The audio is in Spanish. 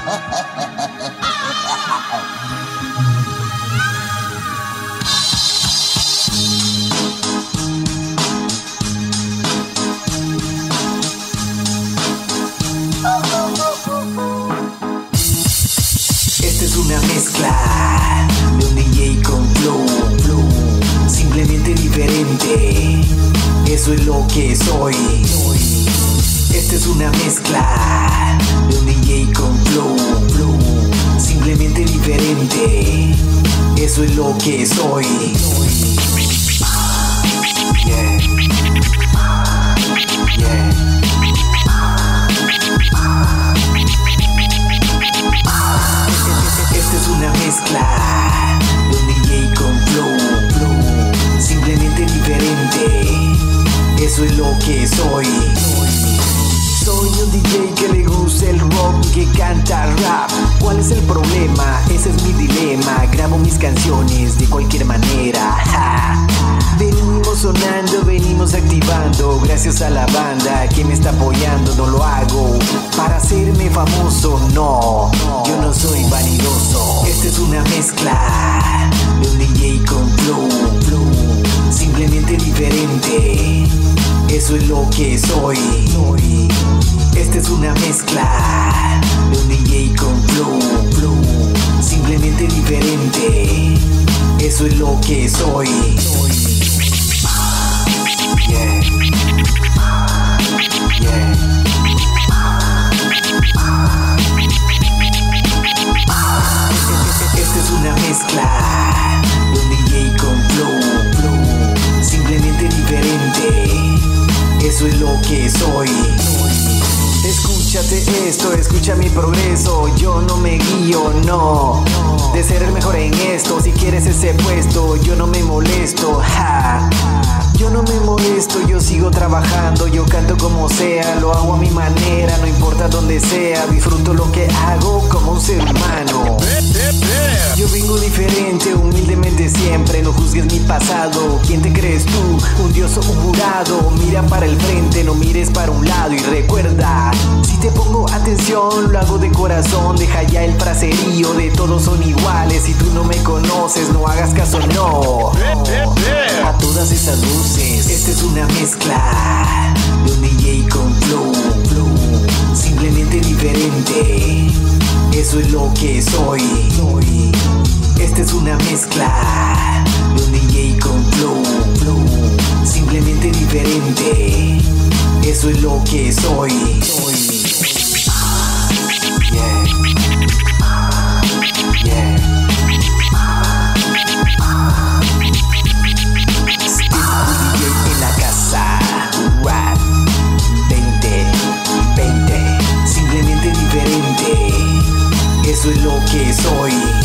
Esta es una mezcla de un DJ con flow, simplemente diferente, eso es lo que soy. Esta es una mezcla de un DJ con flow, simplemente diferente, eso es lo que soy. Yeah. Yeah. Esta es una mezcla de un DJ con flow, simplemente diferente, eso es lo que soy. Soy un DJ que le gusta el rock y que canta rap. ¿Cuál es el problema? Ese es mi dilema. Grabo mis canciones de cualquier manera. Venimos sonando, venimos activando. Gracias a la banda que me está apoyando. No lo hago para hacerme famoso, no. Yo no soy vanidoso. Esta es una mezcla de un DJ con flow, simplemente diferente, eso es lo que soy. Esta es una mezcla de un DJ con flow, simplemente diferente, eso es lo que soy. Yeah. Yeah. Esta es una mezcla de un DJ con flow, simplemente diferente, eso es lo que soy. Escúchate esto, escucha mi progreso. Yo no me guío, no, de ser el mejor en esto. Si quieres ese puesto, yo no me molesto, yo no me molesto, yo sigo trabajando. Yo canto como sea, lo hago a mi manera, no importa donde sea. Disfruto lo que hago como un ser humano. Yo vengo diferente, humildemente siempre. No juzgues mi pasado, ¿quién te crees tú? Un dios o un jurado. Mira para el frente, no mires para un lado. Y recuerda, si te pongo atención, lo hago de corazón. Deja ya el fraserío de todos son iguales. Si tú no me conoces, no hagas caso, no. A todas esas luces, esta es una mezcla de un DJ con flow, simplemente diferente, eso es lo que soy. Esta es una mezcla de un DJ con flow, simplemente diferente, eso es lo que soy. Yeah. Yeah. En la casa, rap 2020, simplemente diferente, eso es lo que soy.